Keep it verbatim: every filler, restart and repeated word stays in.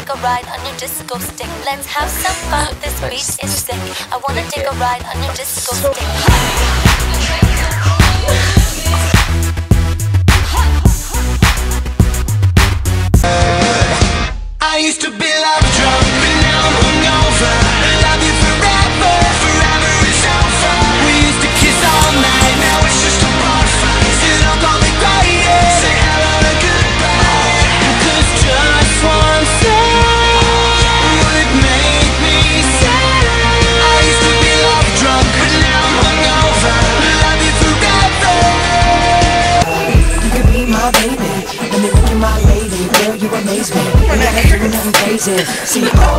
take a ride on your disco stick. Let's have some fun, this beat is sick. I wanna take a ride on your disco stick. I used to be love drunk, but now I'm hungover. Love you forever, forever it's over. We used to kiss all night, now it's just a bar fight. So don't call me quiet, say hello to goodbye. Cause just one thing would make me sad. I used to be love drunk, but now I'm hungover. Love you forever. You could be my baby, and then you can my lady. Girl, you amaze me. You never do nothing crazy. See,